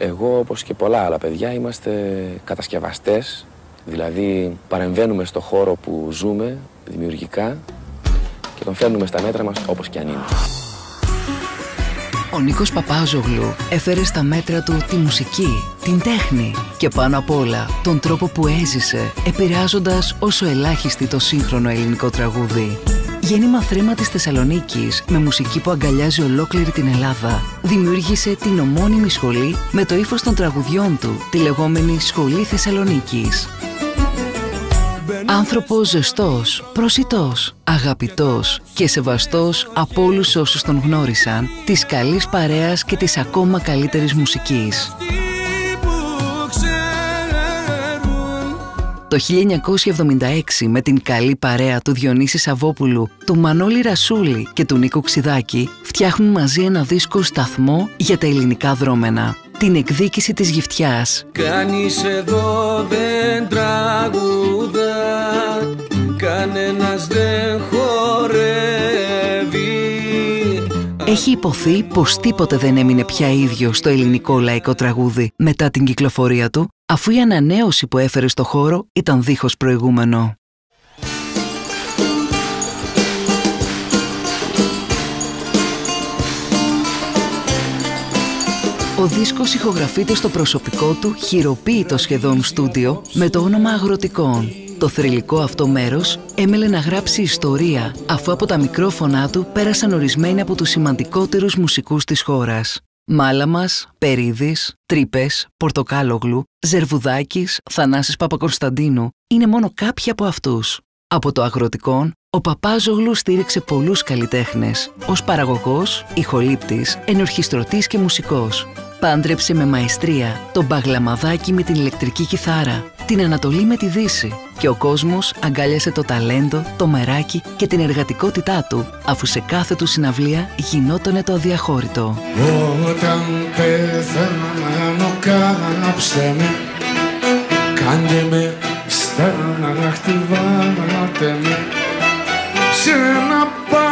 Εγώ, όπως και πολλά άλλα παιδιά, είμαστε κατασκευαστές, δηλαδή παρεμβαίνουμε στο χώρο που ζούμε δημιουργικά και τον φέρνουμε στα μέτρα μας όπως και αν είναι. Ο Νίκος Παπάζογλου έφερε στα μέτρα του τη μουσική, την τέχνη και πάνω απ' όλα τον τρόπο που έζησε, επηρεάζοντας όσο ελάχιστη το σύγχρονο ελληνικό τραγούδι. Γέννημα θρέμα της Θεσσαλονίκης, με μουσική που αγκαλιάζει ολόκληρη την Ελλάδα, δημιούργησε την ομώνυμη σχολή με το ύφος των τραγουδιών του, τη λεγόμενη Σχολή Θεσσαλονίκης. Άνθρωπος ζεστός, προσιτός, αγαπητός και σεβαστός από όλους όσους τον γνώρισαν, της καλής παρέας και της ακόμα καλύτερης μουσικής. Το 1976, με την καλή παρέα του Διονύση Σαββόπουλου, του Μανώλη Ρασούλη και του Νίκου Ξιδάκη, φτιάχνουν μαζί ένα δίσκο σταθμό για τα ελληνικά δρόμενα. Την εκδίκηση της γυφτιάς. Κανείς εδώ δεν τραγουδά, κανένας δεν χορεύει. Έχει υποθεί πως τίποτε δεν έμεινε πια ίδιο στο ελληνικό λαϊκό τραγούδι μετά την κυκλοφορία του, αφού η ανανέωση που έφερε στο χώρο ήταν δίχως προηγούμενο. Ο δίσκος ηχογραφείται στο προσωπικό του χειροποίητο σχεδόν στούντιο με το όνομα Αγροτικών. Το θρυλικό αυτό μέρος έμελε να γράψει ιστορία, αφού από τα μικρόφωνά του πέρασαν ορισμένοι από τους σημαντικότερους μουσικούς της χώρας. Μάλαμας, Περίδης, Τρύπες, Πορτοκάλογλου, Ζερβουδάκης, Θανάσης Παπακωνσταντίνου είναι μόνο κάποιοι από αυτούς. Από το Αγροτικών, ο Παπάζογλου στήριξε πολλούς καλλιτέχνες, ως παραγωγός, ηχολήπτης, ενορχιστρωτής και μουσικός. Πάντρεψε με μαεστρία τον Μπαγλαμαδάκη με την ηλεκτρική κιθάρα, την Ανατολή με τη Δύση και ο κόσμος αγκάλιασε το ταλέντο, το μεράκι και την εργατικότητά του, αφού σε κάθε του συναυλία γινότανε το αδιαχώρητο. Όταν πεθάνω κάψτε με, κάντε με στέρνα, χτυπάτε με σε ένα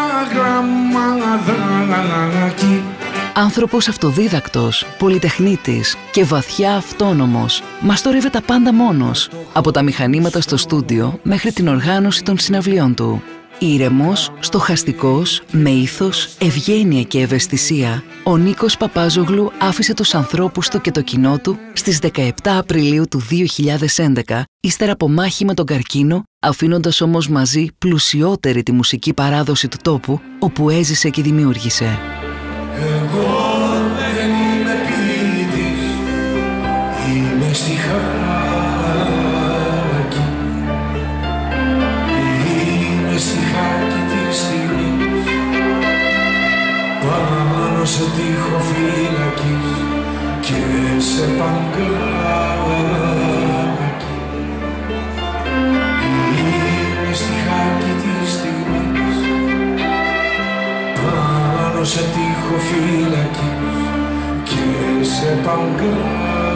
παγλαμαδάκι. Άνθρωπος αυτοδίδακτος, πολυτεχνίτης και βαθιά αυτόνομος, μαστορεύε τα πάντα μόνος, από τα μηχανήματα στο στούντιο μέχρι την οργάνωση των συναυλιών του. Ήρεμος, στοχαστικός, με ήθος, ευγένεια και ευαισθησία, ο Νίκος Παπάζογλου άφησε τους ανθρώπους του και το κοινό του στις 17 Απριλίου του 2011, ύστερα από μάχη με τον καρκίνο, αφήνοντας όμως μαζί πλουσιότερη τη μουσική παράδοση του τόπου, όπου έζησε και δημιούργησε. Εγώ δεν είμαι ποιητής, είμαι στιχάκι. Είμαι στιχάκι της στιγμής, πάνω σε τοίχο φύλακης και σε παγκάκι. Είμαι στιχάκι της στιγμής, πάνω σε τοίχο φύλακης και σε παγκάκι.